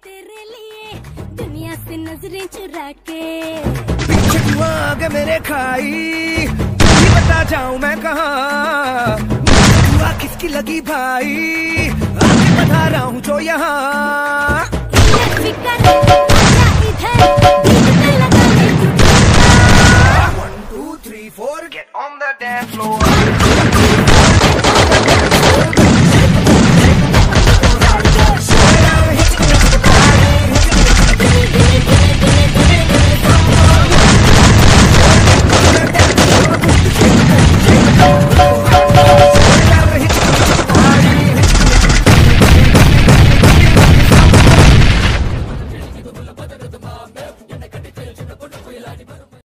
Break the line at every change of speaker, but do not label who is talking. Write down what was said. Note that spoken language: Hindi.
तेरे लिए दुनिया से नजरें चुरा के।
पीछे क्यों आगे मेरे खाई, नहीं बता जाऊं मैं कहाँ, दुआ किसकी लगी भाई, आगे बता रहा हूँ जो यहाँ।